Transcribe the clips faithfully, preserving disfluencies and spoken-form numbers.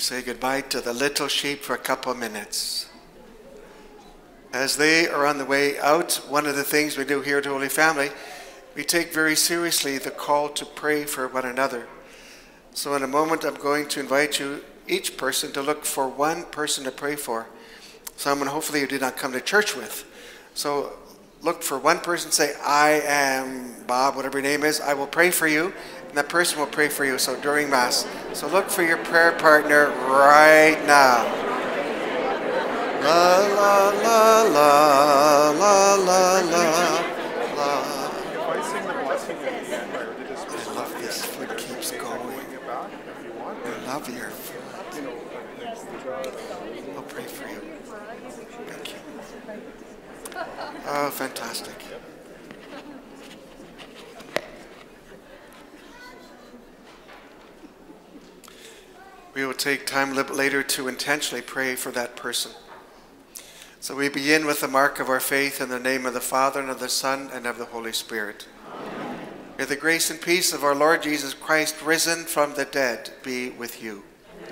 say goodbye to the little sheep for a couple of minutes. As they are on the way out, one of the things we do here at Holy Family, we take very seriously the call to pray for one another. So in a moment, I'm going to invite you, each person, to look for one person to pray for. Someone hopefully you did not come to church with. So look for one person, say, I am Bob, whatever your name is, I will pray for you. And that person will pray for you, so during Mass. So look for your prayer partner right now. La, la, la, la, la, la, la, la. I love this foot keeps going. I love your foot. I'll pray for you. Thank you. Oh, fantastic. We will take time a little bit later to intentionally pray for that person. So we begin with the mark of our faith in the name of the Father, and of the Son, and of the Holy Spirit. Amen. May the grace and peace of our Lord Jesus Christ, risen from the dead, be with you.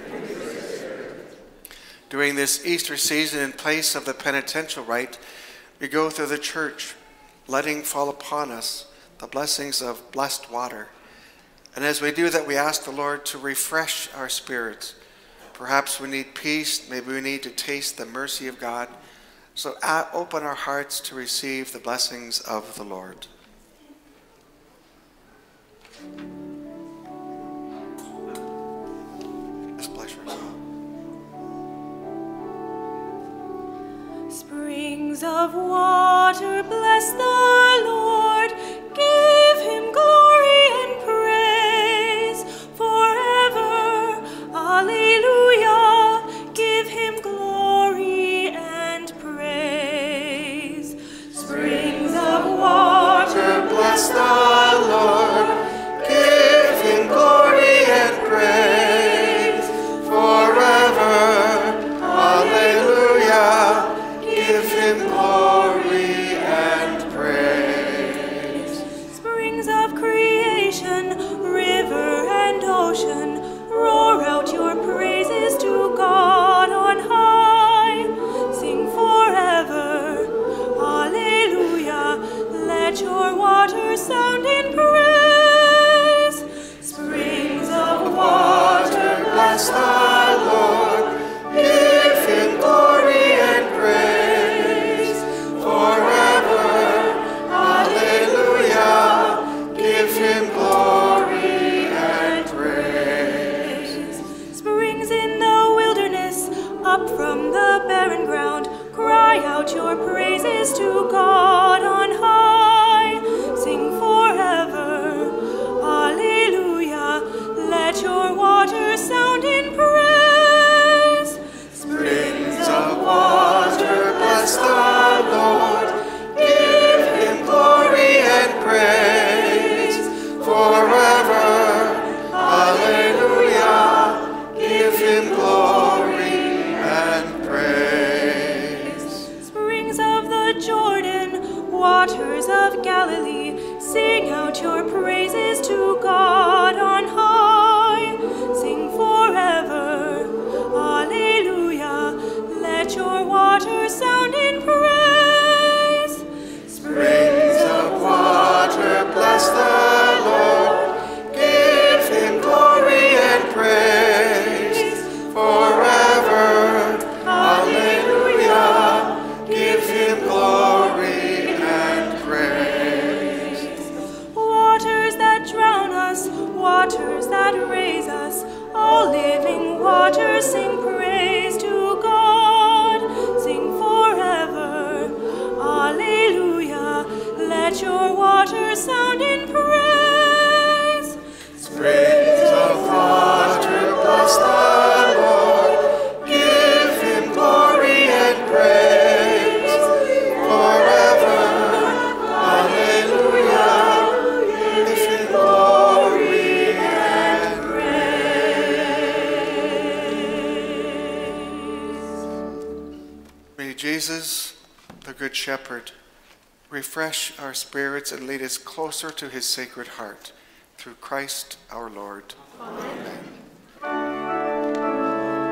During this Easter season, in place of the penitential rite, we go through the church, letting fall upon us the blessings of blessed water. And as we do that, we ask the Lord to refresh our spirits. Perhaps we need peace, maybe we need to taste the mercy of God. So uh, open our hearts to receive the blessings of the Lord. His pleasure. Springs of water, bless the Lord. Give him glory and praise forever. Alleluia. Give him glory and praise. Springs of water, bless the Lord. Give him glory and praise forever. Alleluia. Give him glory and praise. Springs of creation, river and ocean, roar out your praises to God on high. Sing forever. Alleluia. Let your waters sound in praise. Springs of water, bless the Lord. Give him glory and praise forever. Alleluia. Give him glory and praise. Springs in the wilderness, up from the barren ground, cry out your praises to God on high. Sing forever. Alleluia. Let your waters sound in praise. Springs of water, bless the Lord. Give him glory and praise forever. Alleluia. Give him glory and praise. Springs of the Jordan, waters of Galilee, sing out your praises to God on high. Sing forever. Alleluia. Let your waters sound in praise. Springs of water, bless the Lord. Give him glory and praise forever. Alleluia. Give him glory and praise. Waters that drown us, waters that raise us, all living waters sing praise to God. Sing forever. Alleluia. Let your waters sound in praise. Springs of water, bless the Lord. Give him glory and praise forever. Alleluia. Give him glory and praise. May Jesus, the Good Shepherd, refresh our spirits and lead us closer to his sacred heart. Through Christ our Lord. Amen. Amen.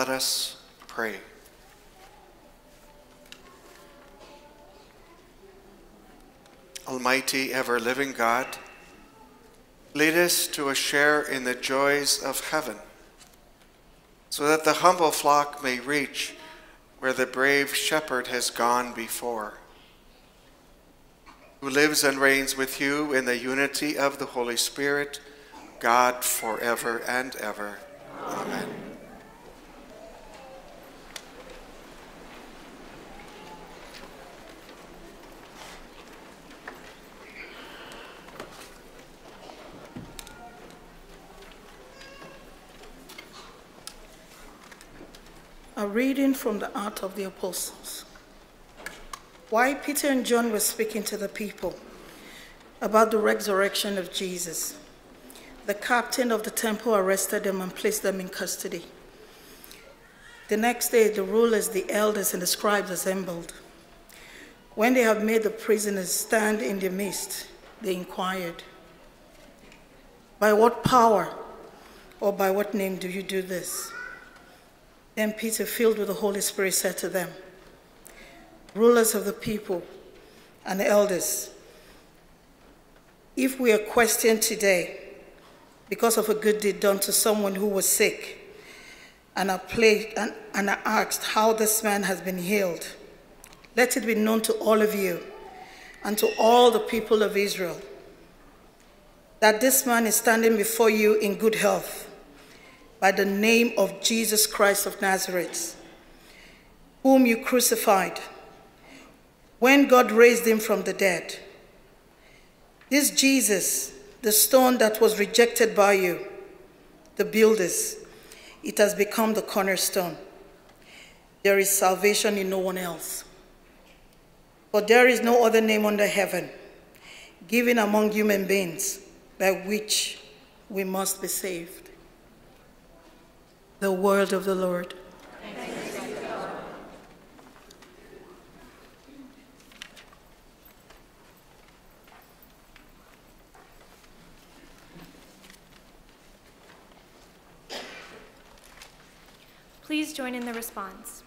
Let us pray. Almighty, ever-living God, lead us to a share in the joys of heaven, so that the humble flock may reach where the brave shepherd has gone before, who lives and reigns with you in the unity of the Holy Spirit, God, forever and ever. Amen. A reading from the Acts of the Apostles. While Peter and John were speaking to the people about the resurrection of Jesus, the captain of the temple arrested them and placed them in custody. The next day, the rulers, the elders, and the scribes assembled. When they had made the prisoners stand in their midst, they inquired, "By what power or by what name do you do this?" Then Peter, filled with the Holy Spirit, said to them, "Rulers of the people and elders, if we are questioned today because of a good deed done to someone who was sick, and are, plagued, and, and are asked how this man has been healed, let it be known to all of you and to all the people of Israel that this man is standing before you in good health, by the name of Jesus Christ of Nazareth, whom you crucified, when God raised him from the dead. This Jesus, the stone that was rejected by you, the builders, it has become the cornerstone. There is salvation in no one else. For there is no other name under heaven given among human beings by which we must be saved." The word of the Lord. Thanks be to God. Please join in the response.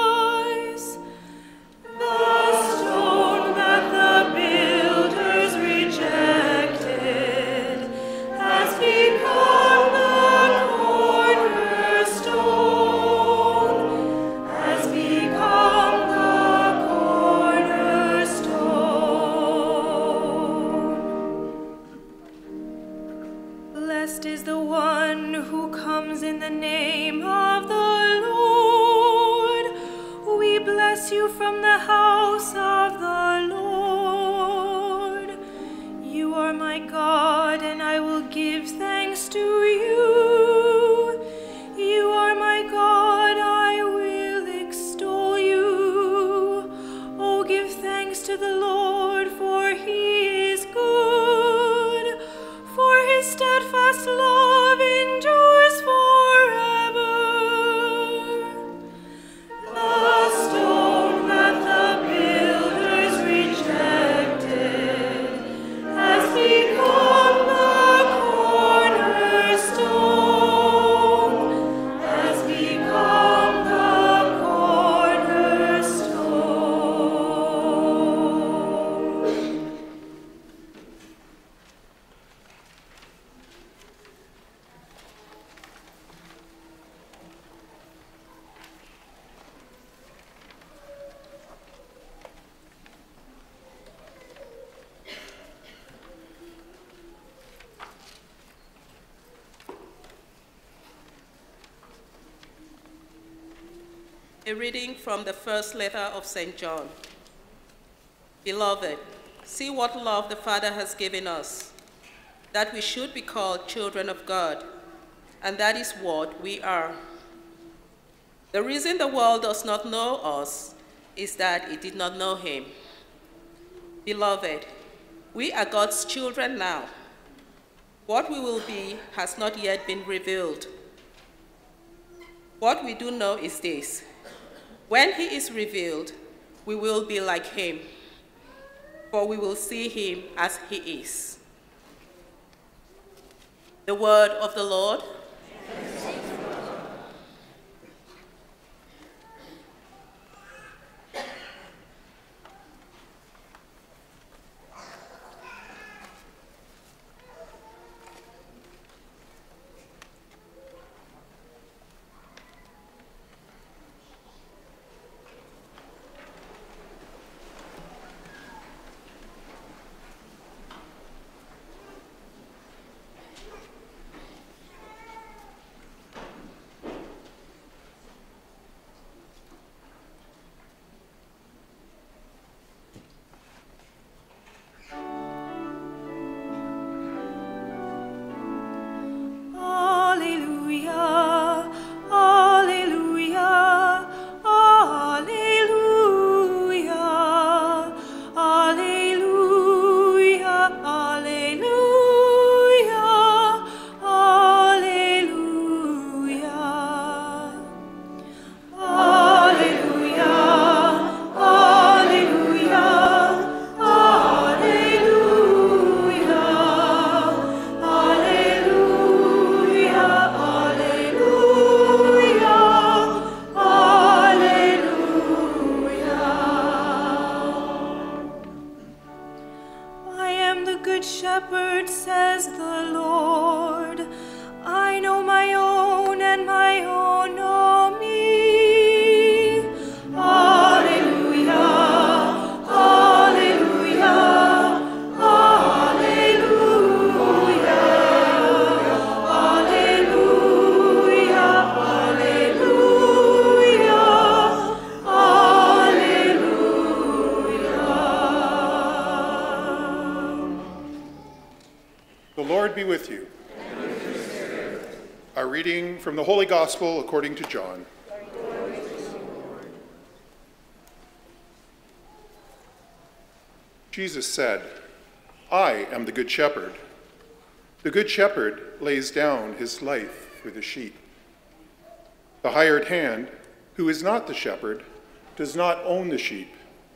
The stone that the builders bless you from the house of the Lord. You are my God, and I will give thanks to you. You are my God, I will extol you. Oh, give thanks to the Lord, for he is good, for his steadfast love endures forever. The stone that the builders rejected has become the cornerstone, has become the cornerstone. A reading from the first letter of Saint John. Beloved, see what love the Father has given us, that we should be called children of God, and that is what we are. The reason the world does not know us is that it did not know him. Beloved, we are God's children now. What we will be has not yet been revealed. What we do know is this: when he is revealed, we will be like him, for we will see him as he is. The word of the Lord. From the Holy Gospel according to John. Jesus said, I am the good shepherd. The good shepherd lays down his life for the sheep. The hired hand, who is not the shepherd, does not own the sheep.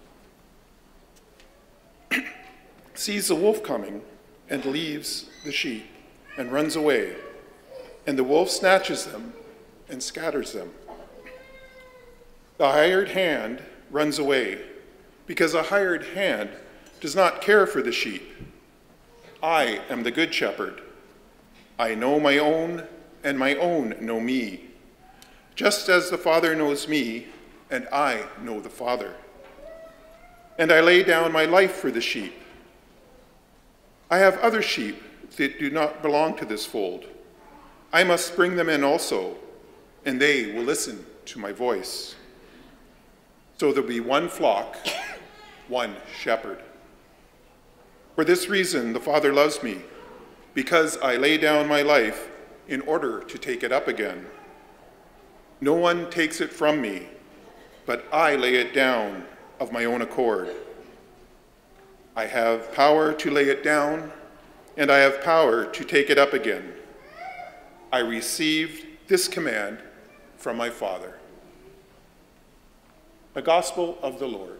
Sees the wolf coming and leaves the sheep and runs away. And the wolf snatches them and scatters them. The hired hand runs away, because a hired hand does not care for the sheep. I am the good shepherd. I know my own, and my own know me, just as the Father knows me, and I know the Father. And I lay down my life for the sheep. I have other sheep that do not belong to this fold. I must bring them in also, and they will listen to my voice. So there'll be one flock, one shepherd. For this reason, the Father loves me, because I lay down my life in order to take it up again. No one takes it from me, but I lay it down of my own accord. I have power to lay it down, and I have power to take it up again. I received this command from my Father. The Gospel of the Lord.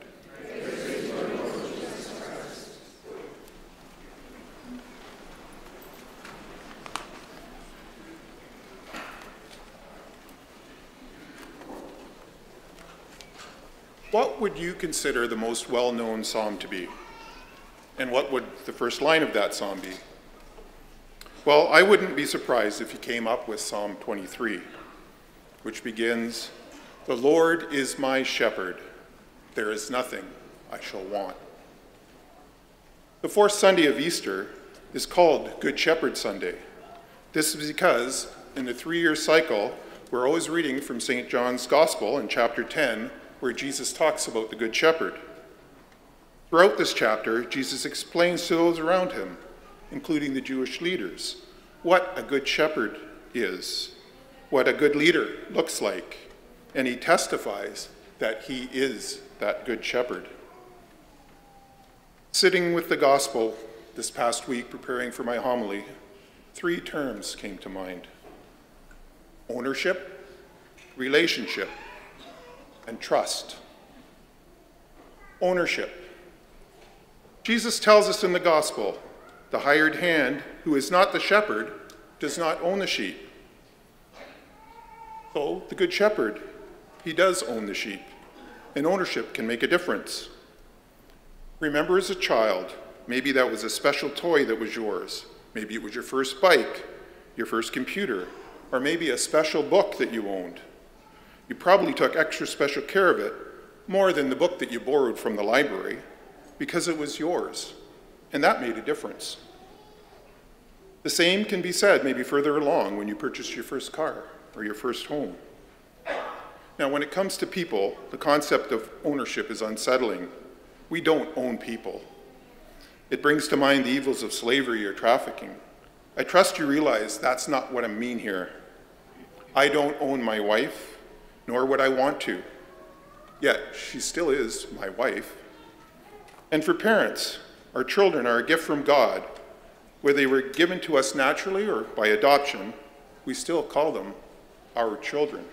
What would you consider the most well-known psalm to be? And what would the first line of that psalm be? Well, I wouldn't be surprised if you came up with Psalm twenty-three, which begins, "The Lord is my shepherd, there is nothing I shall want." The fourth Sunday of Easter is called Good Shepherd Sunday. This is because in the three-year cycle, we're always reading from Saint John's Gospel in chapter ten, where Jesus talks about the Good Shepherd. Throughout this chapter, Jesus explains to those around him, including the Jewish leaders, what a good shepherd is, what a good leader looks like, and he testifies that he is that good shepherd. Sitting with the gospel this past week, preparing for my homily, three terms came to mind: ownership, relationship, and trust. Ownership. Jesus tells us in the gospel, the hired hand who is not the shepherd does not own the sheep. So the good shepherd, he does own the sheep, and ownership can make a difference. Remember as a child, maybe that was a special toy that was yours. Maybe it was your first bike, your first computer, or maybe a special book that you owned. You probably took extra special care of it, more than the book that you borrowed from the library, because it was yours, and that made a difference. The same can be said maybe further along when you purchased your first car or your first home. Now, when it comes to people, the concept of ownership is unsettling. We don't own people. It brings to mind the evils of slavery or trafficking. I trust you realize that's not what I mean here. I don't own my wife, nor would I want to. Yet, she still is my wife. And for parents, our children are a gift from God. Whether they were given to us naturally or by adoption, we still call them our children.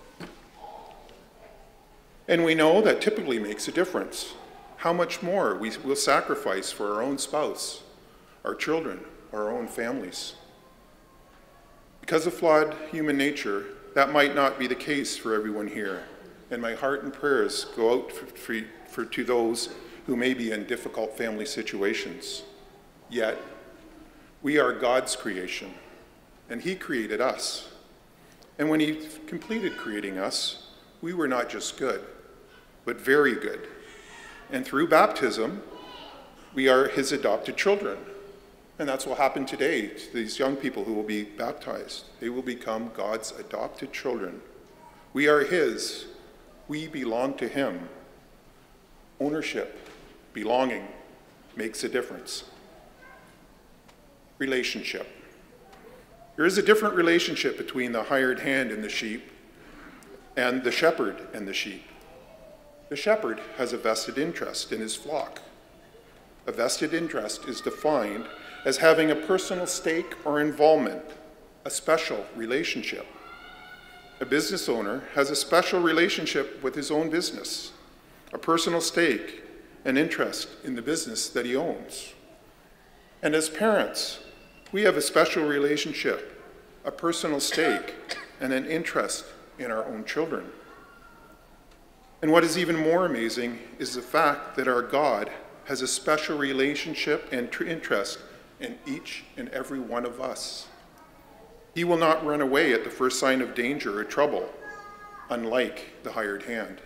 And we know that typically makes a difference. How much more we will sacrifice for our own spouse, our children, our own families. Because of flawed human nature, that might not be the case for everyone here, and my heart and prayers go out for, for, for, to those who may be in difficult family situations. Yet, we are God's creation, and he created us. And when he completed creating us, we were not just good, but very good. And through baptism, we are his adopted children. And that's what happened today to these young people who will be baptized. They will become God's adopted children. We are his. We belong to him. Ownership, belonging, makes a difference. Relationship. There is a different relationship between the hired hand and the sheep and the shepherd and the sheep. The shepherd has a vested interest in his flock. A vested interest is defined as having a personal stake or involvement, a special relationship. A business owner has a special relationship with his own business, a personal stake and interest in the business that he owns. And as parents, we have a special relationship, a personal stake, and an interest in our own children. And what is even more amazing is the fact that our God has a special relationship and interest in each and every one of us. He will not run away at the first sign of danger or trouble, unlike the hired hand.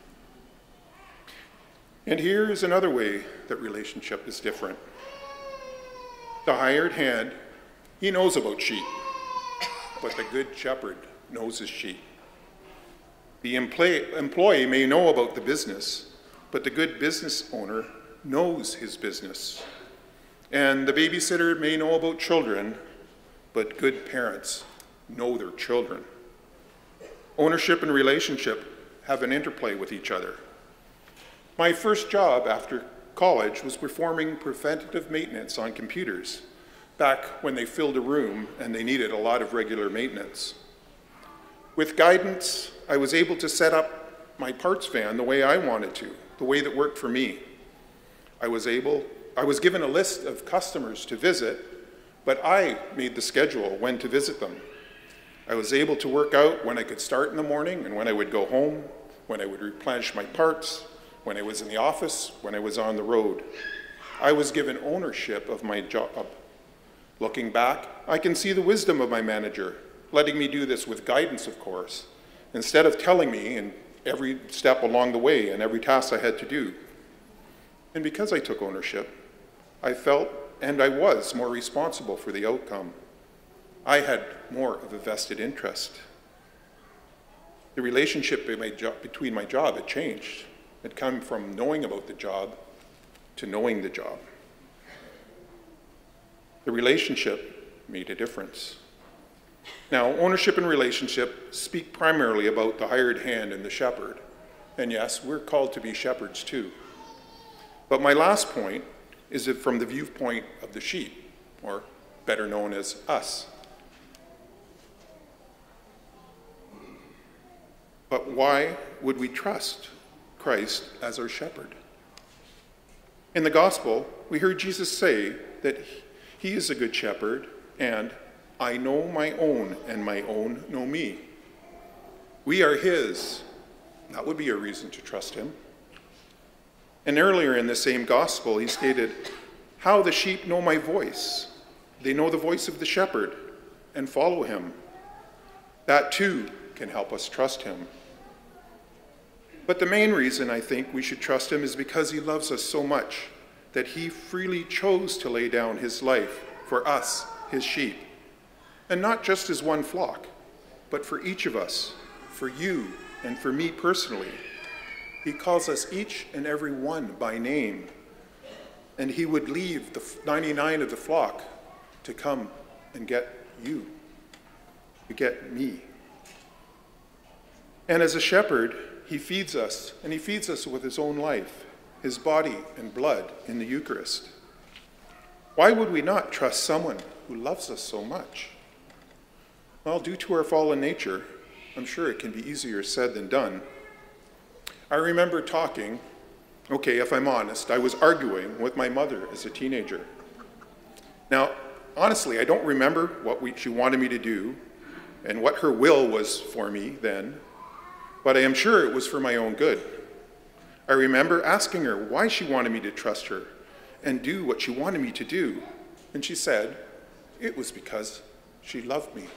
And here is another way that relationship is different. The hired hand, he knows about sheep, but the good shepherd knows his sheep. The employee may know about the business, but the good business owner knows his business. And the babysitter may know about children, but good parents know their children. Ownership and relationship have an interplay with each other. My first job after college was performing preventative maintenance on computers, back when they filled a room and they needed a lot of regular maintenance. With guidance, I was able to set up my parts van the way I wanted to, the way that worked for me. I was able, I was given a list of customers to visit, but I made the schedule when to visit them. I was able to work out when I could start in the morning and when I would go home, when I would replenish my parts, when I was in the office, when I was on the road. I was given ownership of my job. Looking back, I can see the wisdom of my manager, letting me do this with guidance, of course, instead of telling me in every step along the way and every task I had to do. And because I took ownership, I felt and I was more responsible for the outcome. I had more of a vested interest. The relationship between my job had changed. It had come from knowing about the job to knowing the job. The relationship made a difference. Now, ownership and relationship speak primarily about the hired hand and the shepherd. And yes, we're called to be shepherds too. But my last point is that from the viewpoint of the sheep, or better known as us. But why would we trust Christ as our shepherd? In the gospel, we heard Jesus say that he is a good shepherd, and I know my own, and my own know me. We are his. That would be a reason to trust him. And earlier in the same gospel, he stated, how the sheep know my voice. They know the voice of the shepherd and follow him. That too can help us trust him. But the main reason I think we should trust him is because he loves us so much that he freely chose to lay down his life for us, his sheep. And not just as one flock, but for each of us, for you and for me personally. He calls us each and every one by name, and he would leave the ninety-nine of the flock to come and get you, to get me. And as a shepherd, he feeds us, and he feeds us with his own life, his body and blood in the Eucharist. Why would we not trust someone who loves us so much? Well, due to our fallen nature, I'm sure it can be easier said than done. I remember talking, okay, if I'm honest, I was arguing with my mother as a teenager. Now, honestly, I don't remember what we, she wanted me to do and what her will was for me then, but I am sure it was for my own good. I remember asking her why she wanted me to trust her and do what she wanted me to do, and she said it was because she loved me.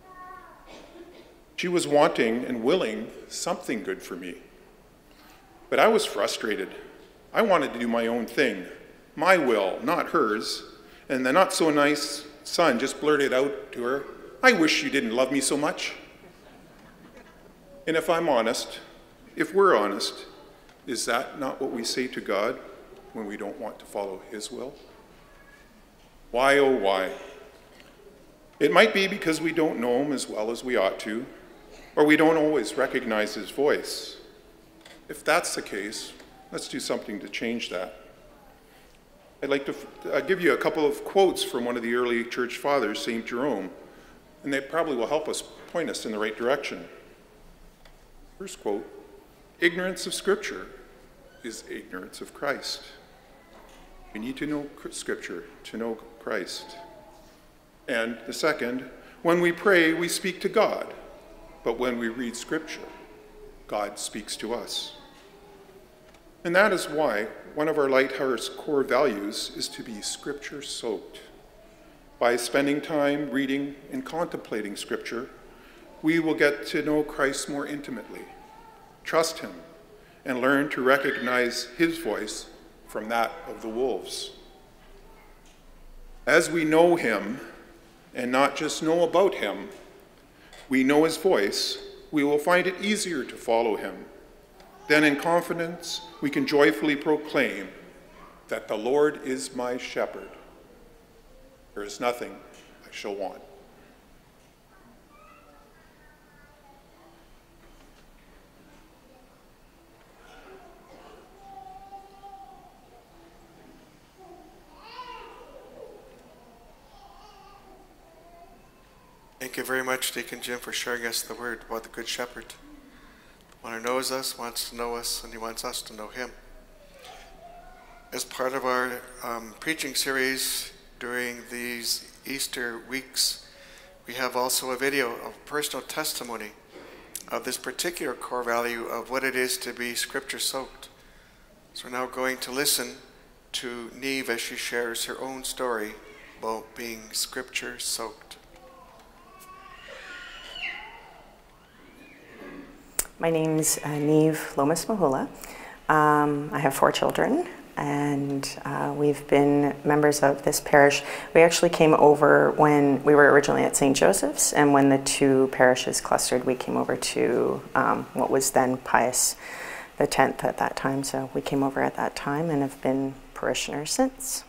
She was wanting and willing something good for me. But I was frustrated. I wanted to do my own thing, my will, not hers. And the not so nice son just blurted out to her, I wish you didn't love me so much. And if I'm honest, if we're honest, is that not what we say to God when we don't want to follow his will? Why, oh why? It might be because we don't know him as well as we ought to, or we don't always recognize his voice. If that's the case, let's do something to change that. I'd like to uh, give you a couple of quotes from one of the early church fathers, Saint Jerome, and they probably will help us point us in the right direction. First quote, ignorance of Scripture is ignorance of Christ. We need to know Scripture to know Christ. And the second, when we pray, we speak to God, but when we read Scripture, God speaks to us. And that is why one of our Lighthouse core values is to be Scripture-soaked. By spending time reading and contemplating Scripture, we will get to know Christ more intimately, trust him, and learn to recognize his voice from that of the wolves. As we know him, and not just know about him, we know his voice, we will find it easier to follow him. Then in confidence, we can joyfully proclaim that the Lord is my shepherd. There is nothing I shall want. Thank you very much, Deacon Jim, for sharing us the word about the Good Shepherd. The one who knows us, wants to know us, and he wants us to know him. As part of our um, preaching series during these Easter weeks, we have also a video of personal testimony of this particular core value of what it is to be scripture-soaked. So we're now going to listen to Neve as she shares her own story about being scripture-soaked. My name's uh, Neve Lomas Mahula. Um, I have four children, and uh, we've been members of this parish. We actually came over when we were originally at Saint Joseph's, and when the two parishes clustered, we came over to um, what was then Pius the tenth at that time. So we came over at that time and have been parishioners since.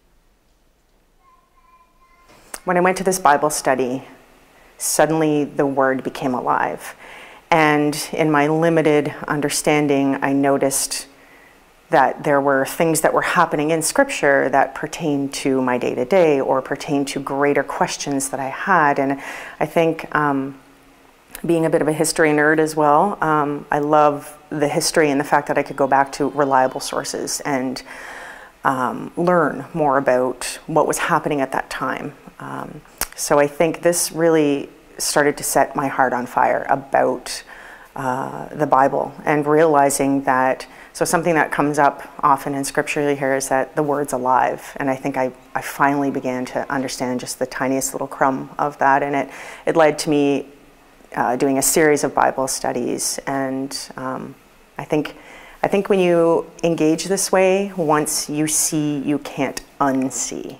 When I went to this Bible study, suddenly the word became alive. And in my limited understanding, I noticed that there were things that were happening in Scripture that pertained to my day-to-day or pertained to greater questions that I had. And I think um, being a bit of a history nerd as well, um, I love the history and the fact that I could go back to reliable sources and um, learn more about what was happening at that time. Um, so I think this really started to set my heart on fire about uh, the Bible, and realizing that, so something that comes up often in scripture here is that the word's alive. And I think I, I finally began to understand just the tiniest little crumb of that. And it, it led to me uh, doing a series of Bible studies. And um, I think, I think when you engage this way, once you see, you can't unsee.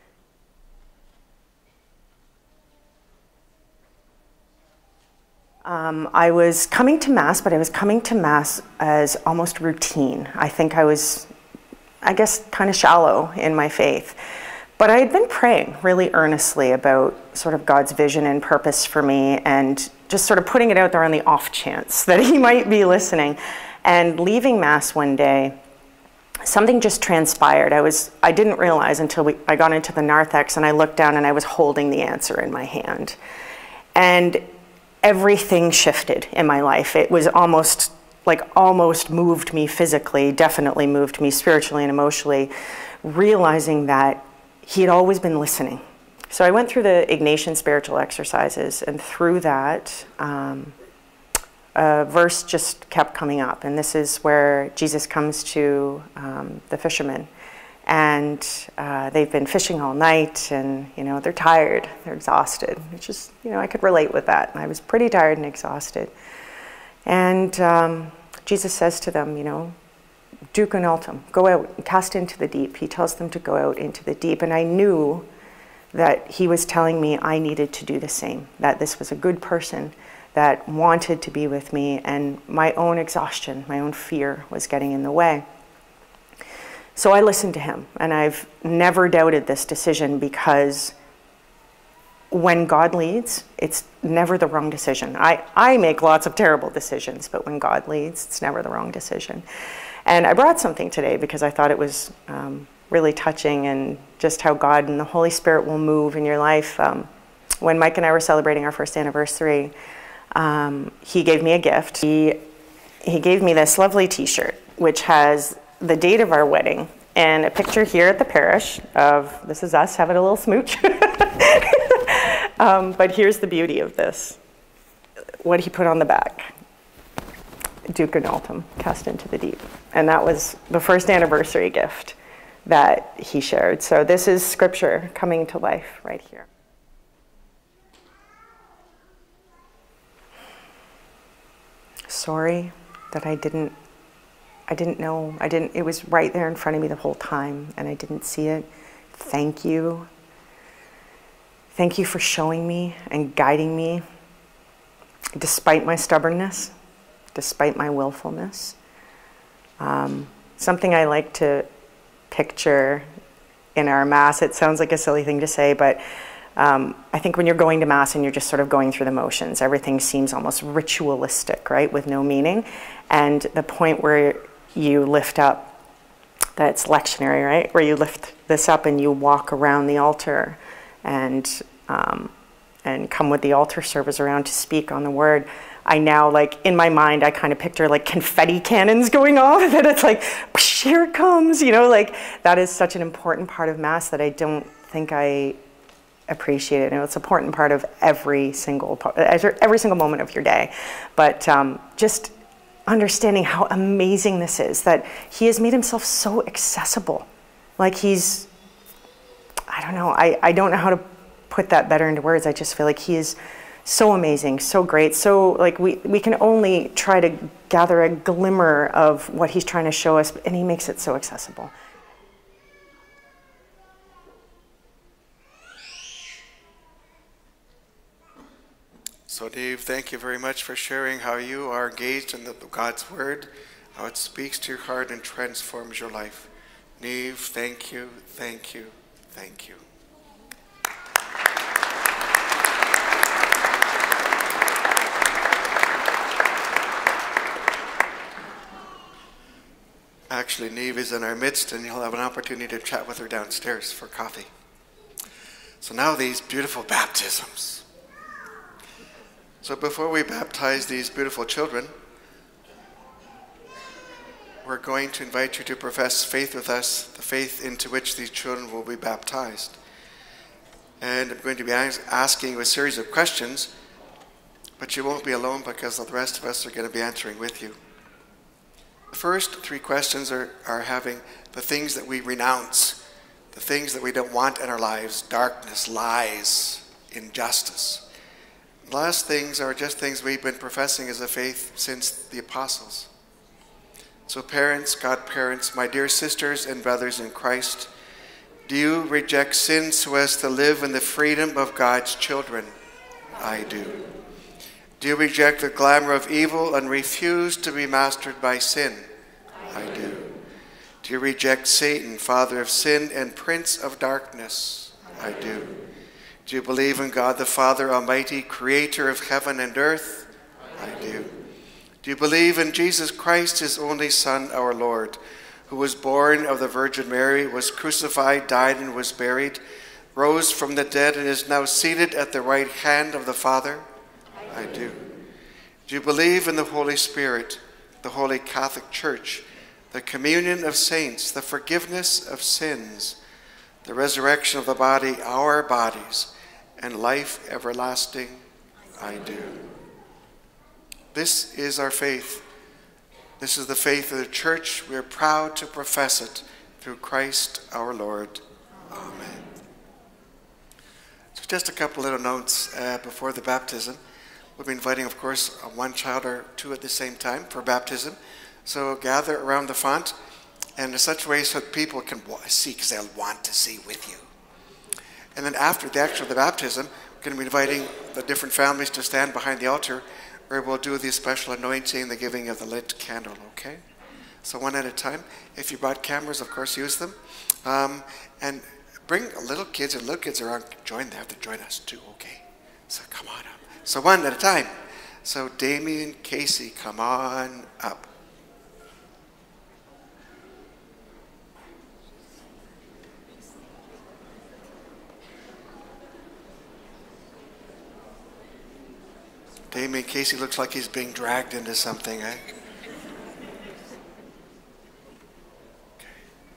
Um, I was coming to Mass, but I was coming to Mass as almost routine. I think I was, I guess, kind of shallow in my faith. But I had been praying really earnestly about sort of God's vision and purpose for me, and just sort of putting it out there on the off chance that he might be listening. And leaving Mass one day, something just transpired. I was, I didn't realize until we, I got into the narthex, and I looked down and I was holding the answer in my hand. And everything shifted in my life. It was almost, like almost moved me physically, definitely moved me spiritually and emotionally, realizing that he had always been listening. So I went through the Ignatian spiritual exercises, and through that, um, a verse just kept coming up. And this is where Jesus comes to um, the fishermen. And uh, they've been fishing all night, and you know, they're tired, they're exhausted. It's just, you know, I could relate with that. I was pretty tired and exhausted. And um, Jesus says to them, you know, duc in altum, go out and cast into the deep. He tells them to go out into the deep. And I knew that he was telling me I needed to do the same, that this was a good person that wanted to be with me, and my own exhaustion, my own fear was getting in the way. So I listened to him, and I've never doubted this decision, because when God leads, it's never the wrong decision. I, I make lots of terrible decisions, but when God leads, it's never the wrong decision. And I brought something today because I thought it was um, really touching, and just how God and the Holy Spirit will move in your life. Um, when Mike and I were celebrating our first anniversary, um, he gave me a gift. He, he gave me this lovely t-shirt, which has the date of our wedding and a picture here at the parish of, this is us having a little smooch. um, but here's the beauty of this, what he put on the back: duc in altum, cast into the deep. And that was the first anniversary gift that he shared. So this is scripture coming to life right here. Sorry that I didn't I didn't know, I didn't, it was right there in front of me the whole time, and I didn't see it. Thank you. Thank you for showing me and guiding me. despite my stubbornness, despite my willfulness. Um, something I like to picture in our Mass, it sounds like a silly thing to say, but um, I think when you're going to Mass and you're just sort of going through the motions, everything seems almost ritualistic, right, with no meaning. And the point where you lift up, that's lectionary, right, where you lift this up and you walk around the altar and um, and come with the altar servers around to speak on the word. I now, like, in my mind, I kind of picture like confetti cannons going off, and it's like, here it comes, you know, like that is such an important part of Mass that I don't think I appreciate it. You know, it's an important part of every single, every single moment of your day. But um, just understanding how amazing this is, that he has made himself so accessible. Like he's, I don't know, I, I don't know how to put that better into words. I just feel like he is so amazing, so great. So like we, we can only try to gather a glimmer of what he's trying to show us, and he makes it so accessible. So Dave, thank you very much for sharing how you are engaged in the God's Word, how it speaks to your heart and transforms your life. Neve, thank you, thank you, thank you. Actually, Neve is in our midst, and you'll have an opportunity to chat with her downstairs for coffee. So now these beautiful baptisms. So before we baptize these beautiful children, we're going to invite you to profess faith with us, the faith into which these children will be baptized. And I'm going to be asking you a series of questions, but you won't be alone because the rest of us are going to be answering with you. The first three questions are, are having the things that we renounce, the things that we don't want in our lives, darkness, lies, injustice. The last things are just things we've been professing as a faith since the apostles. So parents, godparents, my dear sisters and brothers in Christ, do you reject sin so as to live in the freedom of God's children? I do. Do you reject the glamour of evil and refuse to be mastered by sin? I do. Do you reject Satan, father of sin and prince of darkness? I do. Do you believe in God the Father Almighty, creator of heaven and earth? I do. Do you believe in Jesus Christ, his only Son, our Lord, who was born of the Virgin Mary, was crucified, died, and was buried, rose from the dead, and is now seated at the right hand of the Father? I do. Do you believe in the Holy Spirit, the Holy Catholic Church, the communion of saints, the forgiveness of sins, the resurrection of the body, our bodies, and life everlasting? I do. This is our faith. This is the faith of the Church. We are proud to profess it through Christ our Lord. Amen. So just a couple little notes uh, before the baptism. We'll be inviting, of course, one child or two at the same time for baptism. So gather around the font, and in such a way so that people can see, because they'll want to see with you. And then after the actual the baptism, we're going to be inviting the different families to stand behind the altar, where we'll do the special anointing, the giving of the lit candle, okay? So one at a time. If you brought cameras, of course, use them. Um, and bring little kids, and little kids around, join, they have to join us too, okay? So come on up. So one at a time. So Damien, Casey, come on up. Damien Casey looks like he's being dragged into something, eh? Okay.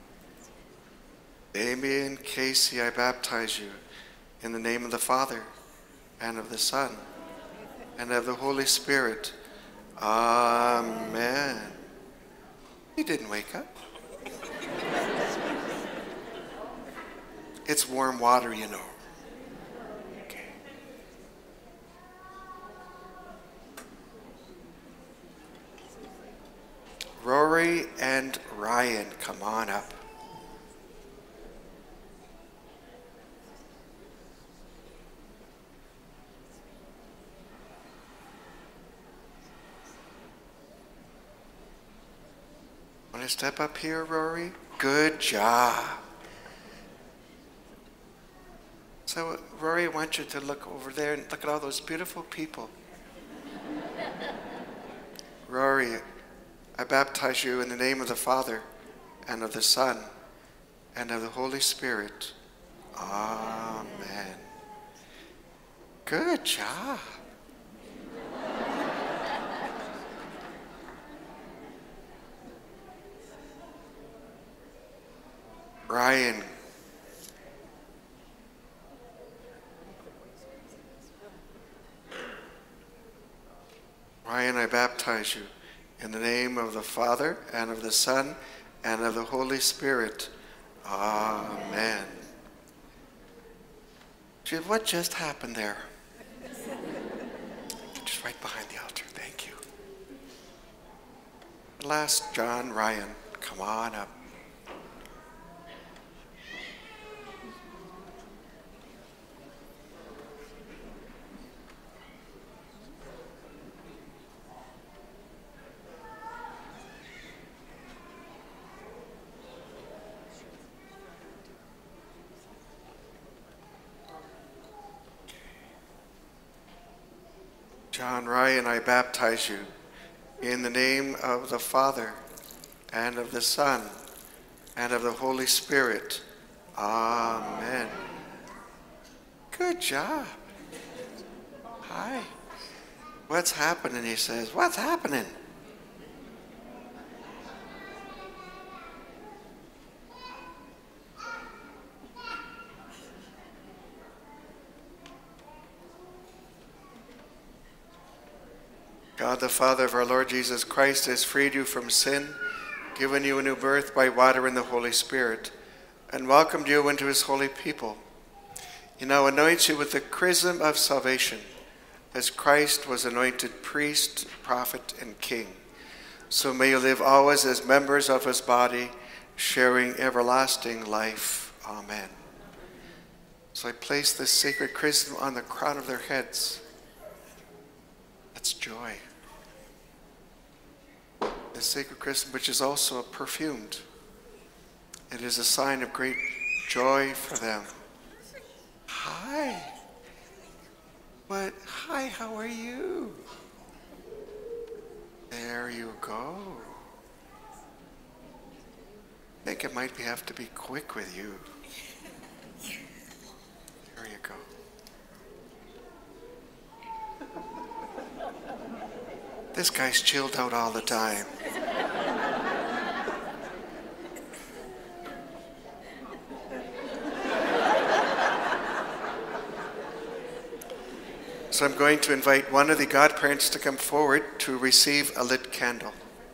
Damien Casey, I baptize you in the name of the Father, and of the Son, and of the Holy Spirit. Amen. He didn't wake up. It's warm water, you know. Okay. Rory and Ryan, come on up. to step up here, Rory? Good job. So, Rory, I want you to look over there and look at all those beautiful people. Rory, I baptize you in the name of the Father, and of the Son, and of the Holy Spirit. Amen. Good job. Ryan. Ryan, I baptize you in the name of the Father, and of the Son, and of the Holy Spirit. Amen. Gee, what just happened there? Just right behind the altar. Thank you. Last, John Ryan, come on up. John Ryan, I baptize you in the name of the Father, and of the Son, and of the Holy Spirit. Amen. Good job. Hi. What's happening? He says, what's happening? God the Father of our Lord Jesus Christ has freed you from sin, given you a new birth by water and the Holy Spirit, and welcomed you into his holy people. He now anoints you with the chrism of salvation, as Christ was anointed priest, prophet, and king. So may you live always as members of his body, sharing everlasting life. Amen. So I place this sacred chrism on the crown of their heads. That's joy. The sacred chrism, which is also perfumed. It is a sign of great joy for them. Hi. What? Hi, how are you? There you go. I think it might be, have to be quick with you. There you go. This guy's chilled out all the time. So I'm going to invite one of the godparents to come forward to receive a lit candle.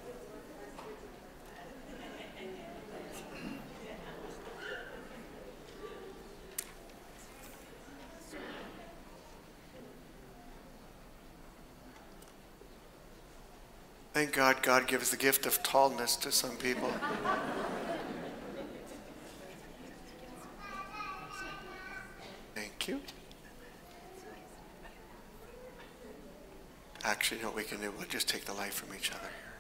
Thank God, God gives the gift of tallness to some people. Thank you. Actually, you know what we can do? We'll just take the light from each other here.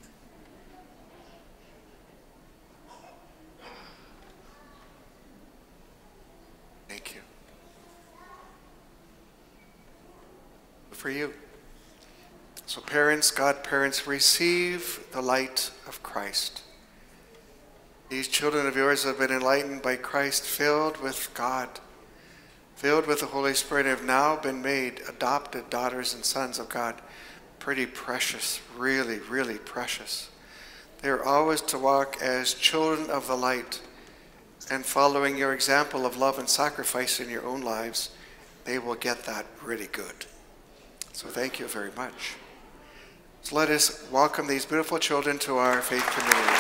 Thank you. For you. So parents, godparents, receive the light of Christ. These children of yours have been enlightened by Christ, filled with God, filled with the Holy Spirit, have now been made adopted daughters and sons of God. Pretty precious, really, really precious. They are always to walk as children of the light, and following your example of love and sacrifice in your own lives, they will get that really good. So thank you very much. So let us welcome these beautiful children to our faith community.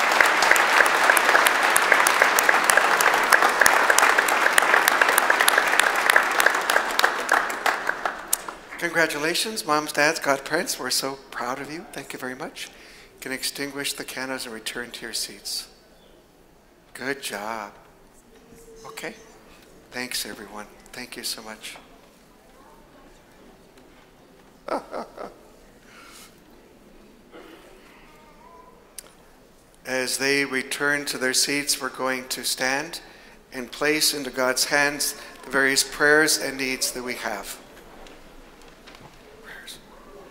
Congratulations, moms, dads, godparents. We're so proud of you. Thank you very much. You can extinguish the candles and return to your seats. Good job. Okay. Thanks, everyone. Thank you so much. As they return to their seats, we're going to stand and place into God's hands the various prayers and needs that we have. Prayers.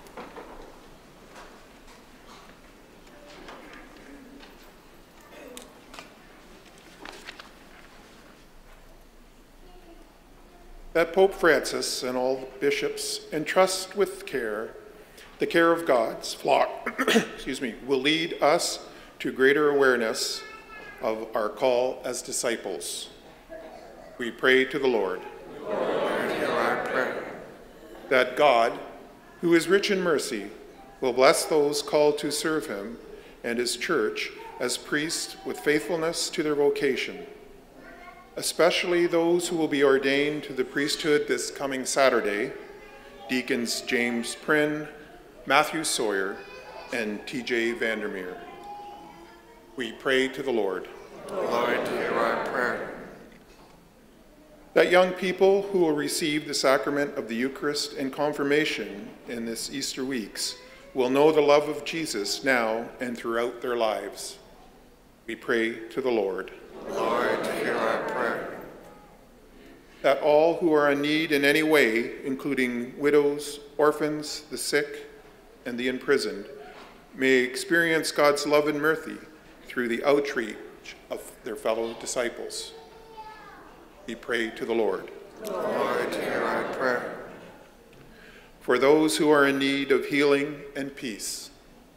That Pope Francis and all bishops entrust with care the care of God's flock, excuse me, will lead us to greater awareness of our call as disciples. We pray to the Lord. Lord, hear our prayer. That God, who is rich in mercy, will bless those called to serve him and his church as priests with faithfulness to their vocation, especially those who will be ordained to the priesthood this coming Saturday, Deacons James Prynne, Matthew Sawyer, and T J Vandermeer. We pray to the Lord. Lord, hear our prayer. That young people who will receive the sacrament of the Eucharist and confirmation in this Easter weeks will know the love of Jesus now and throughout their lives. We pray to the Lord. Lord, hear our prayer. That all who are in need in any way, including widows, orphans, the sick, and the imprisoned, may experience God's love and mercy through the outreach of their fellow disciples. We pray to the Lord. Lord, hear our prayer. For those who are in need of healing and peace,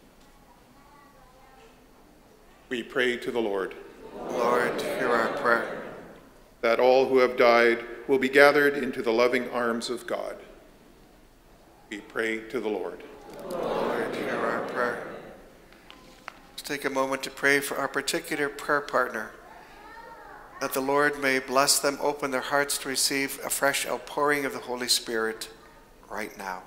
we pray to the Lord. Lord, hear our prayer. That all who have died will be gathered into the loving arms of God. We pray to the Lord. Lord, hear our prayer. Let's take a moment to pray for our particular prayer partner, that the Lord may bless them, open their hearts to receive a fresh outpouring of the Holy Spirit right now.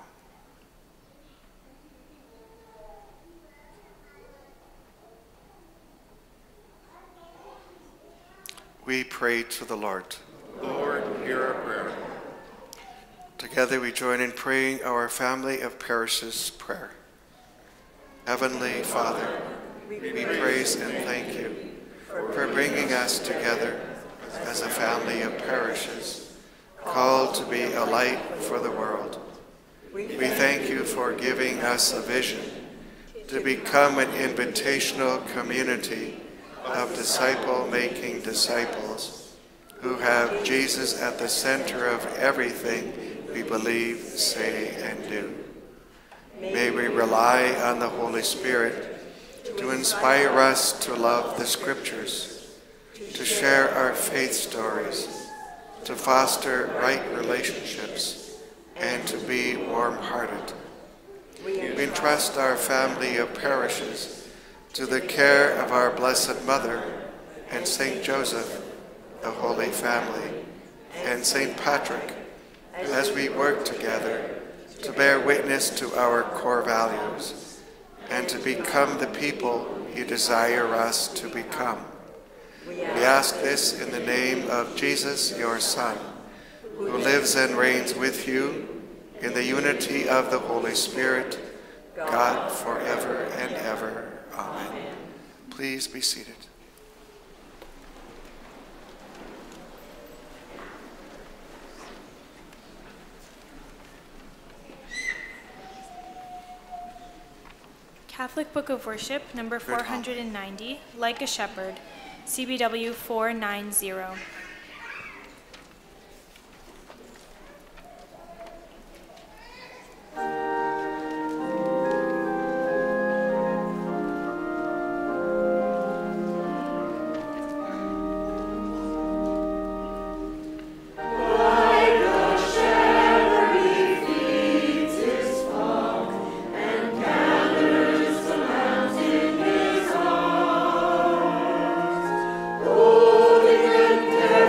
We pray to the Lord. Lord, hear our prayer. Together we join in praying our family of parishes prayer. Heavenly Father, we praise and thank you for bringing us together as a family of parishes, called to be a light for the world. We thank you for giving us a vision to become an invitational community of disciple-making disciples who have Jesus at the center of everything we believe, say, and do. May we rely on the Holy Spirit to inspire us to love the Scriptures, to share our faith stories, to foster right relationships, and to be warm-hearted. We entrust our family of parishes to the care of our Blessed Mother and Saint Joseph, the Holy Family, and Saint Patrick, as we work together to bear witness to our core values and to become the people you desire us to become. We ask this in the name of Jesus, your Son, who lives and reigns with you in the unity of the Holy Spirit, God forever and ever. Amen. Please be seated. Catholic Book of Worship, number four hundred ninety, Like a Shepherd, C B W four ninety. Holy and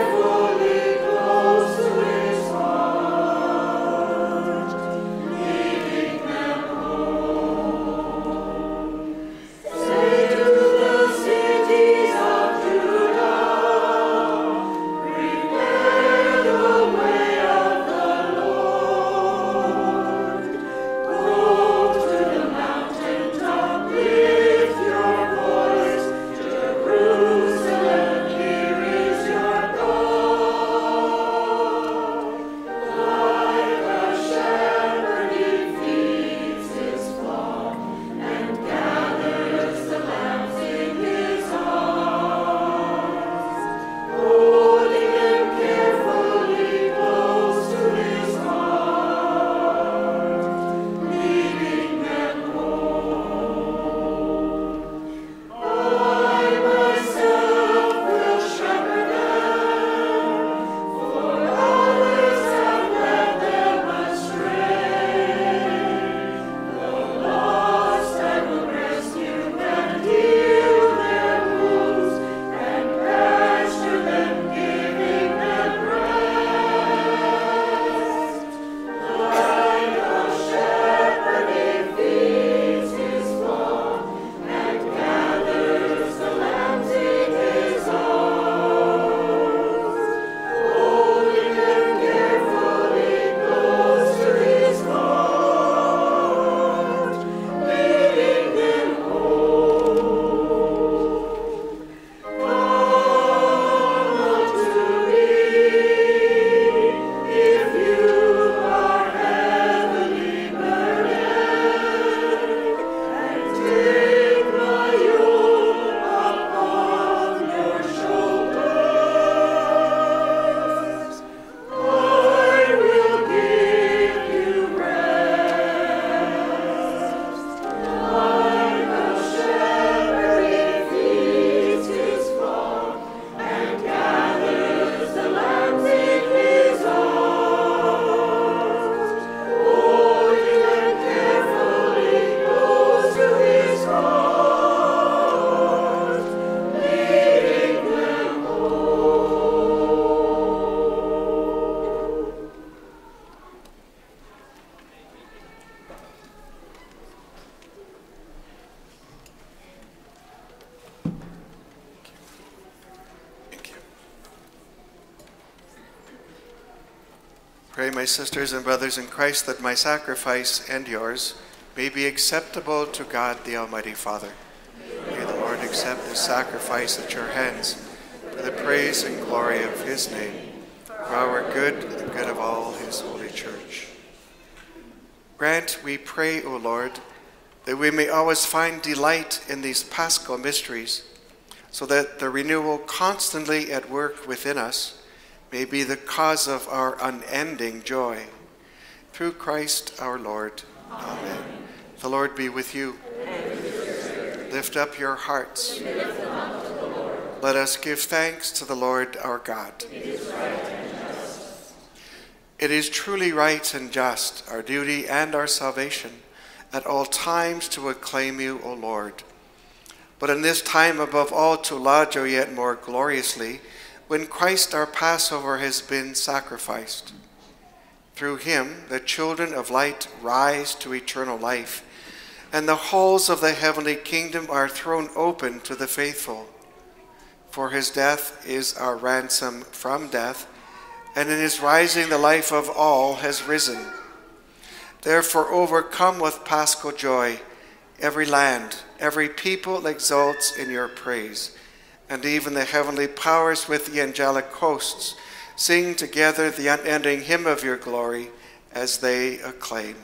pray, my sisters and brothers in Christ, that my sacrifice and yours may be acceptable to God, the Almighty Father. May the Lord accept this sacrifice at your hands for the praise and glory of his name, for our good and the good of all his holy church. Grant, we pray, O Lord, that we may always find delight in these paschal mysteries, so that the renewal constantly at work within us may be the cause of our unending joy. Through Christ our Lord. Amen. Amen. The Lord be with you. With Lift up your hearts. Let us give thanks to the Lord our God. It is right and just. It is truly right and just, our duty and our salvation, at all times to acclaim you, O Lord. But in this time above all to laud you yet more gloriously, when Christ our Passover has been sacrificed. Through him the children of light rise to eternal life, and the halls of the heavenly kingdom are thrown open to the faithful. For his death is our ransom from death, and in his rising the life of all has risen. Therefore, overcome with paschal joy, every land, every people exalts in your praise, and even the heavenly powers with the angelic hosts sing together the unending hymn of your glory as they acclaim.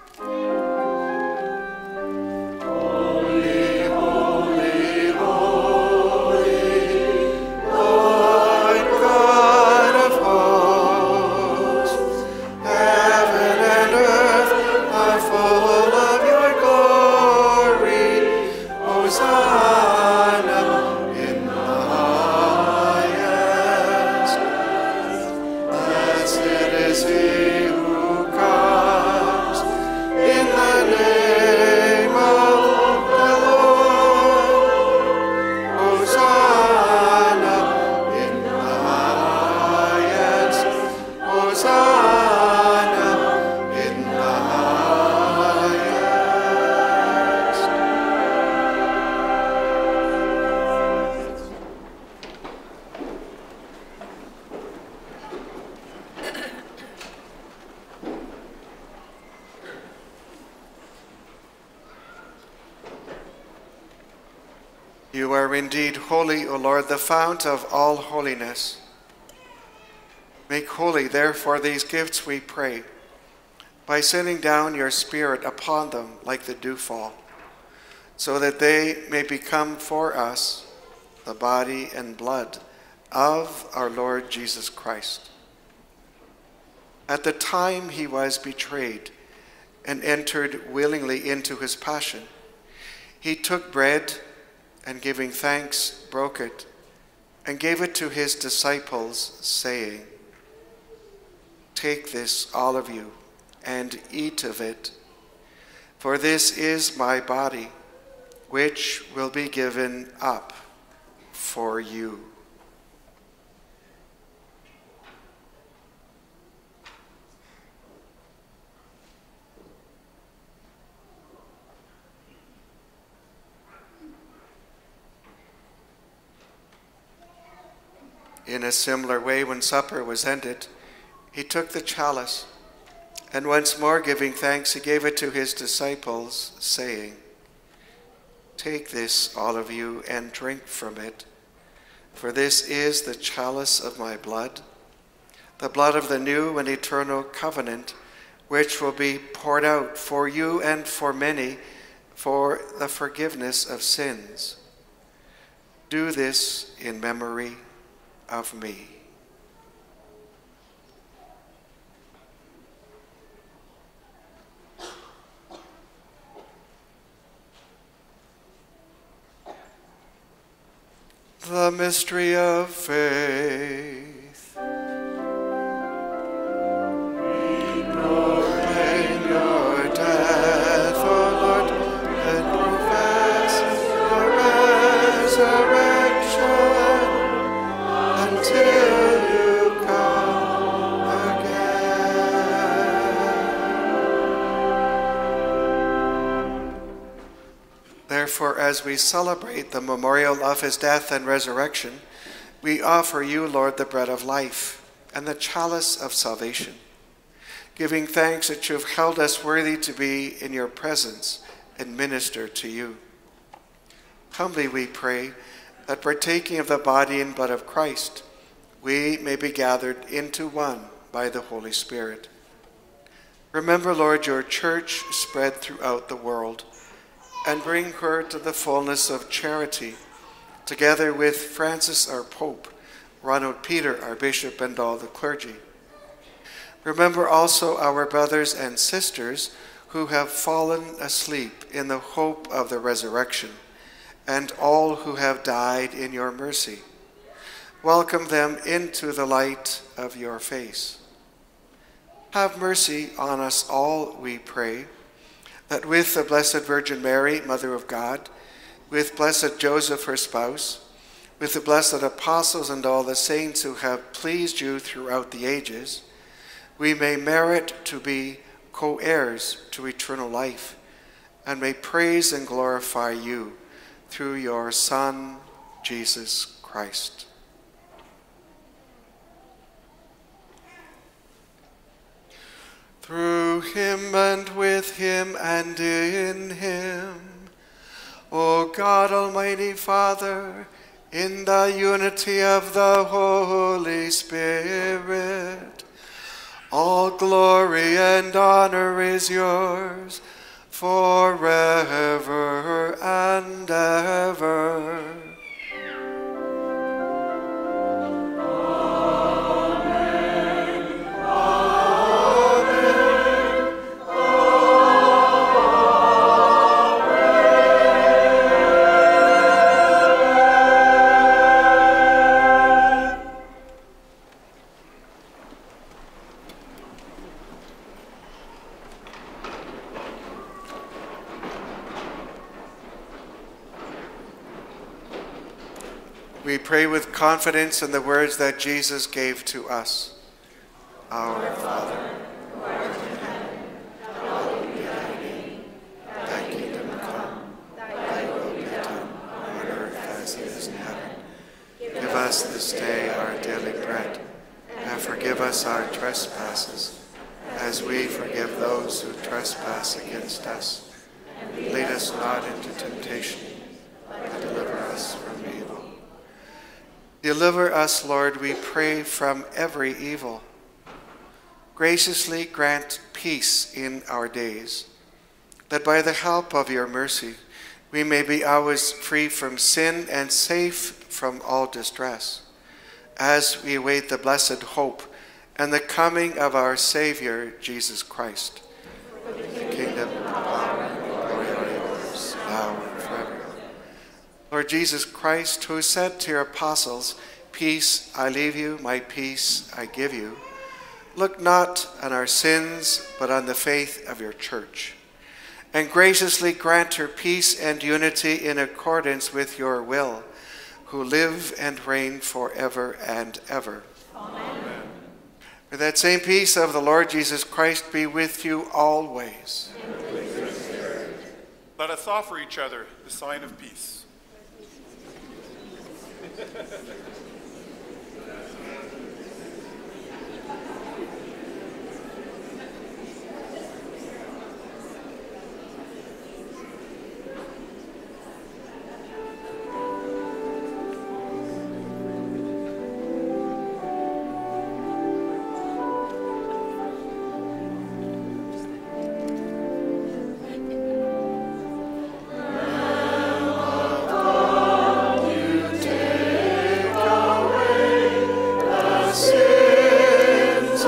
You are indeed holy, O Lord, the fount of all holiness. Make holy, therefore, these gifts, we pray, by sending down your Spirit upon them like the dewfall, so that they may become for us the body and blood of our Lord Jesus Christ. At the time he was betrayed and entered willingly into his passion, he took bread and giving thanks, broke it, and gave it to his disciples, saying, "Take this, all of you, and eat of it, for this is my body, which will be given up for you." In a similar way, when supper was ended, he took the chalice, and once more giving thanks, he gave it to his disciples, saying, "Take this, all of you, and drink from it, for this is the chalice of my blood, the blood of the new and eternal covenant, which will be poured out for you and for many for the forgiveness of sins. Do this in memory of me." The mystery of faith. We proclaim your death, O Lord, and profess your resurrection until you come again. Therefore, as we celebrate the memorial of his death and resurrection, we offer you, Lord, the bread of life and the chalice of salvation. giving thanks that you have held us worthy to be in your presence and minister to you. Humbly we pray that partaking of the body and blood of Christ, we may be gathered into one by the Holy Spirit. Remember, Lord, your church spread throughout the world, and bring her to the fullness of charity, together with Francis our Pope, Ronald Peter our Bishop, and all the clergy. Remember also our brothers and sisters who have fallen asleep in the hope of the resurrection, and all who have died in your mercy. Welcome them into the light of your face. Have mercy on us all, we pray, that with the Blessed Virgin Mary, Mother of God, with blessed Joseph, her spouse, with the blessed apostles and all the saints who have pleased you throughout the ages, we may merit to be co-heirs to eternal life, and may praise and glorify you through your Son, Jesus Christ. Through him and with him and in him, O God, Almighty Father, in the unity of the Holy Spirit, all glory and honor is yours forever and ever. We pray with confidence in the words that Jesus gave to us. Our Father, who art in heaven, hallowed be thy name. Thy kingdom come, thy will be done, on earth as it is in heaven. Give us this day our daily bread, and forgive us our trespasses, as we forgive those who trespass against us. Lead us not into temptation, but deliver us from evil. Deliver us, Lord, we pray, from every evil. Graciously grant peace in our days, that by the help of your mercy we may be always free from sin and safe from all distress, as we await the blessed hope and the coming of our Savior, Jesus Christ. For the kingdom, the power, and the glory are yours, now and forever. Lord Jesus Christ, who said to your apostles, "Peace I leave you, my peace I give you," look not on our sins, but on the faith of your church, and graciously grant her peace and unity in accordance with your will, who live and reign forever and ever. Amen. May that same peace of the Lord Jesus Christ be with you always. And with your spirit. Let us offer each other the sign of peace. Sins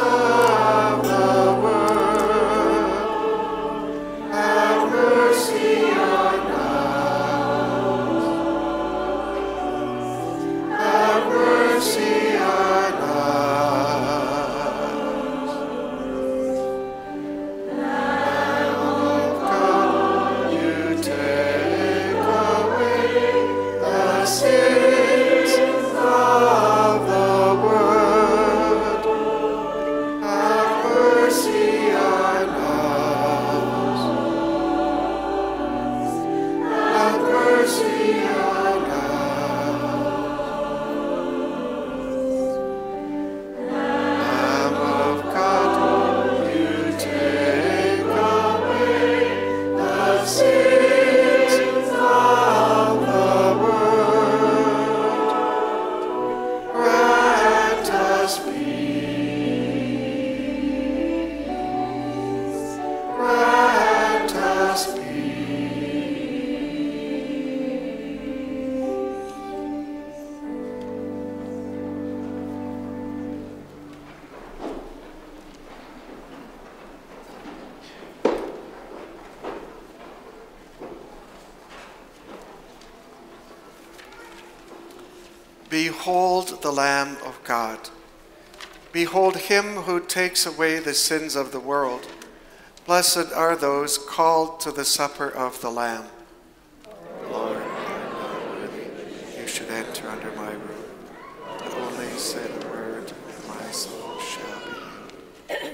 Behold the Lamb of God. Behold him who takes away the sins of the world. Blessed are those called to the supper of the Lamb. Lord, I am not worthy you should enter under my roof, but only say the word, and my soul shall be healed.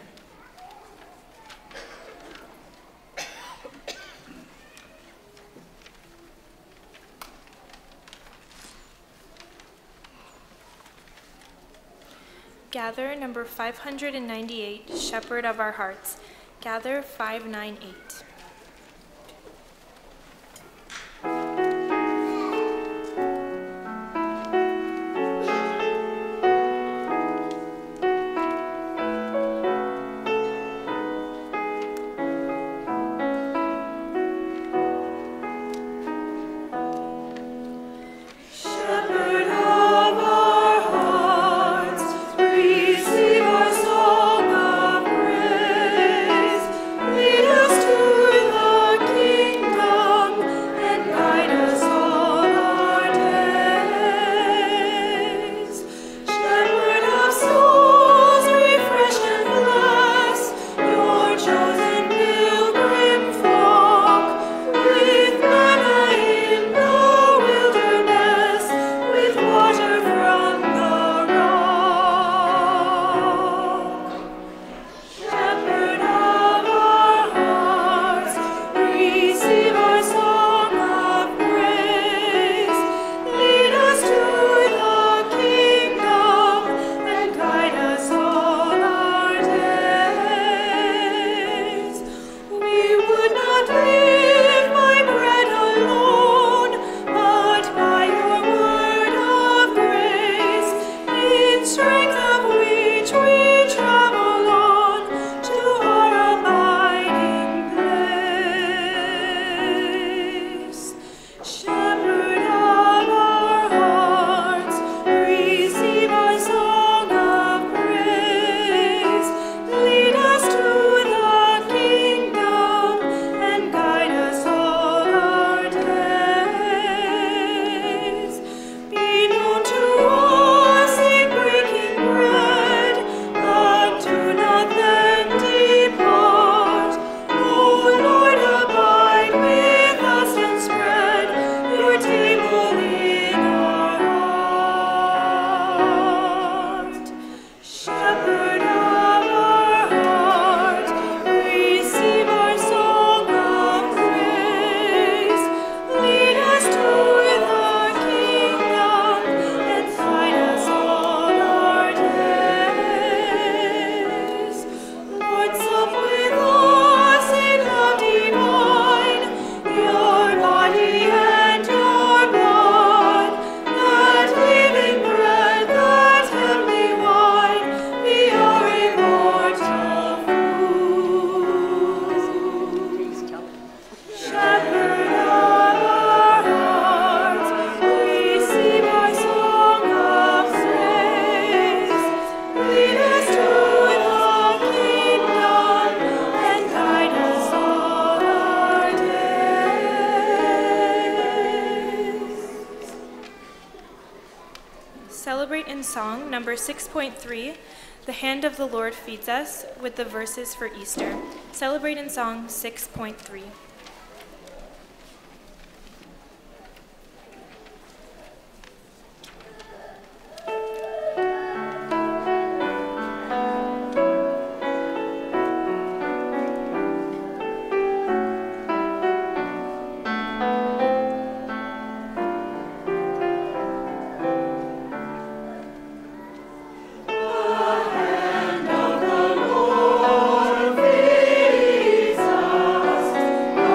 Gather, number five hundred ninety-eight, Shepherd of our hearts. Gather, five ninety-eight. Celebrate in song number six point three, The Hand of the Lord Feeds Us, with the verses for Easter. Celebrate in song six point three. Feeds us.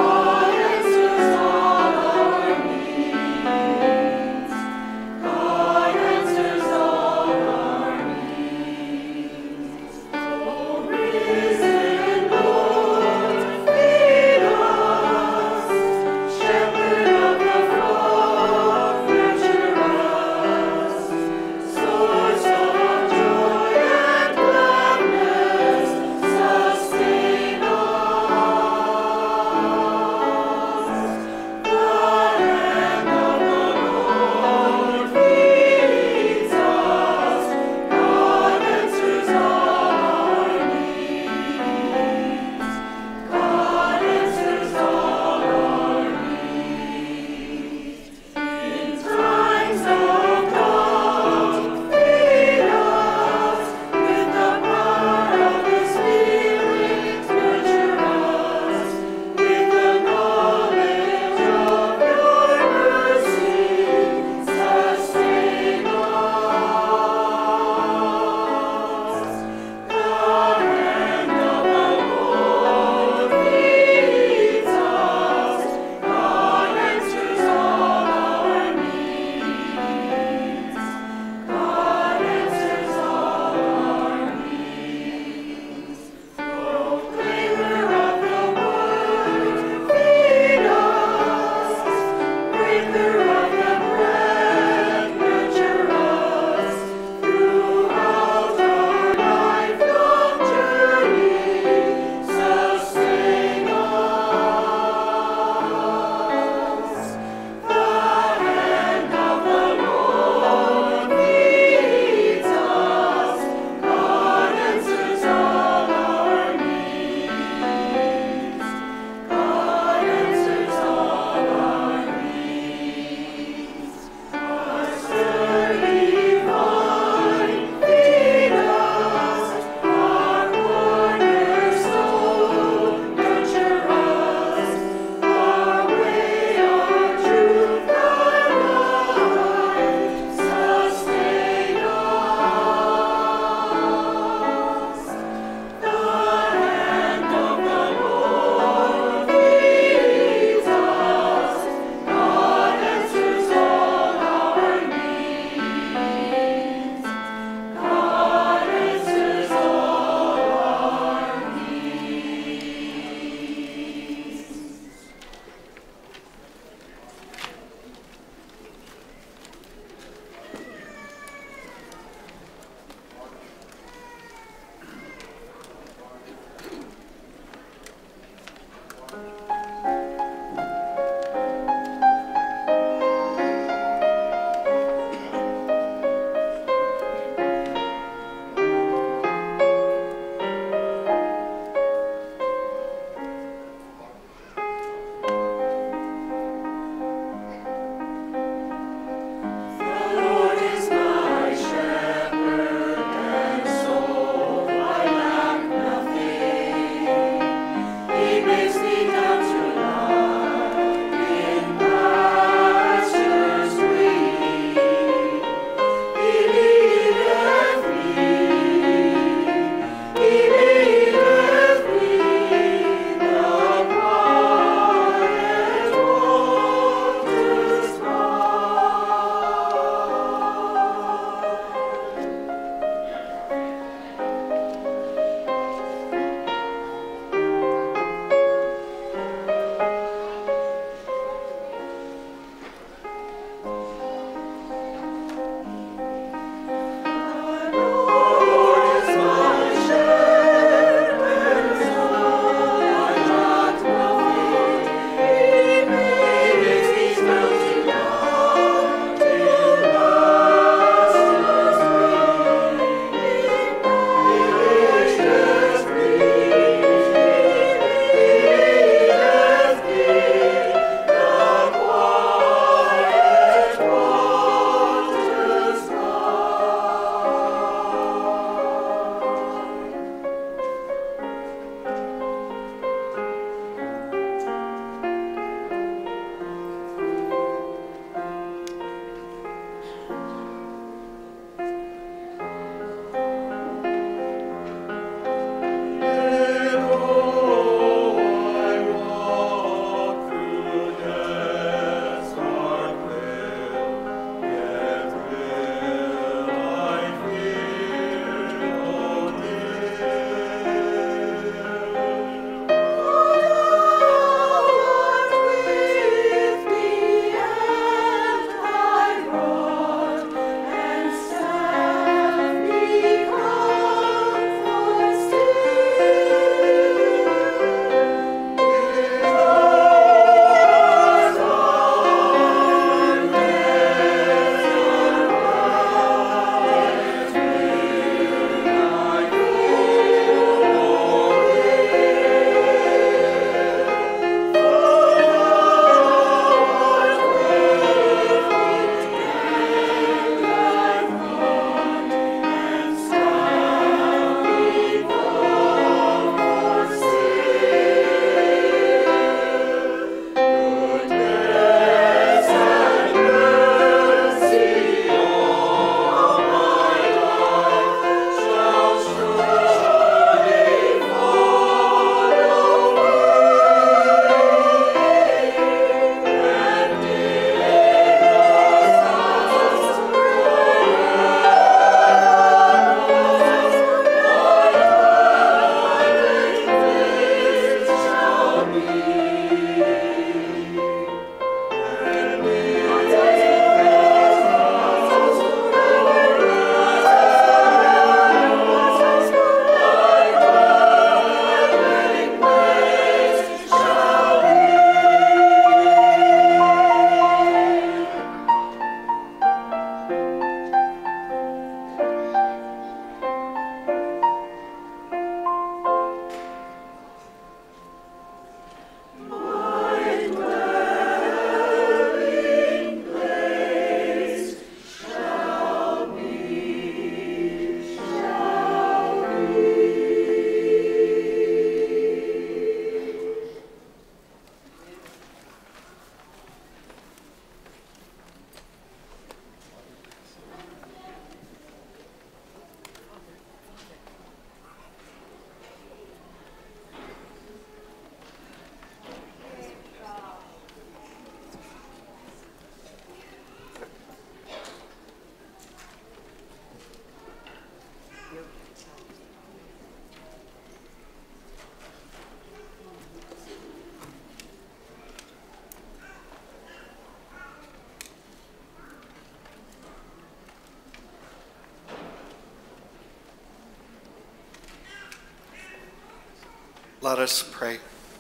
Let us pray.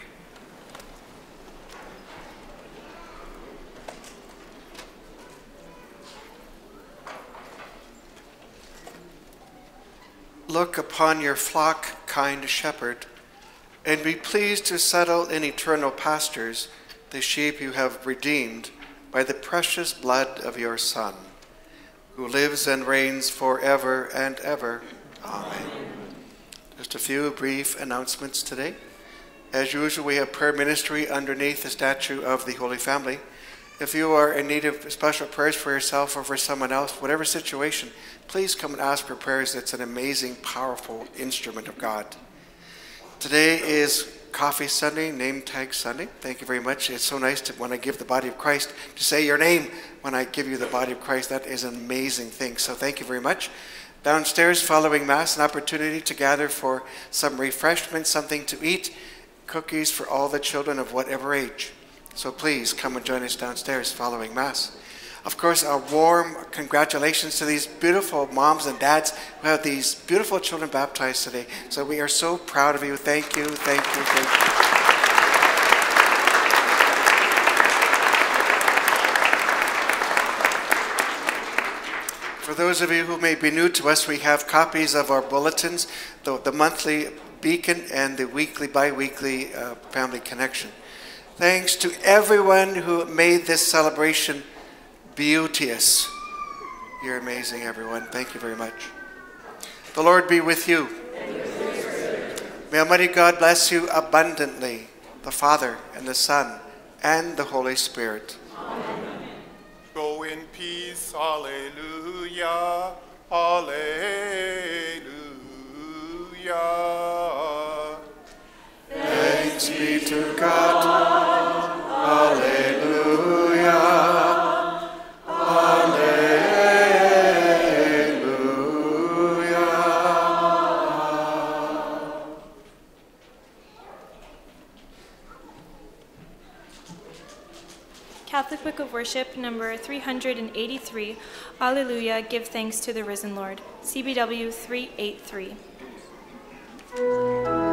Look upon your flock, kind shepherd, and be pleased to settle in eternal pastures the sheep you have redeemed by the precious blood of your Son, who lives and reigns forever and ever. Amen. Just a few brief announcements today. As usual, we have prayer ministry underneath the statue of the Holy Family. If you are in need of special prayers for yourself or for someone else, whatever situation, please come and ask for prayers. It's an amazing, powerful instrument of God. Today is Coffee Sunday, Name Tag Sunday. Thank you very much. It's so nice to, when I give the body of Christ, to say your name when I give you the body of Christ. That is an amazing thing. So thank you very much. Downstairs, following Mass, an opportunity to gather for some refreshment, something to eat, cookies for all the children of whatever age. So please come and join us downstairs following Mass. Of course, a warm congratulations to these beautiful moms and dads who have these beautiful children baptized today. So we are so proud of you. Thank you, thank you, thank you. For those of you who may be new to us, we have copies of our bulletins, the, the monthly Beacon and the weekly, bi-weekly uh, Family Connection. Thanks to everyone who made this celebration beauteous. You're amazing, everyone. Thank you very much. The Lord be with you. May Almighty God bless you abundantly, the Father and the Son and the Holy Spirit. Amen. Go in peace. Alleluia. Alleluia. Thanks be to God. Alleluia. Alleluia. Catholic Book of Worship, number three hundred eighty-three. Alleluia, give thanks to the risen Lord. C B W three eighty-three.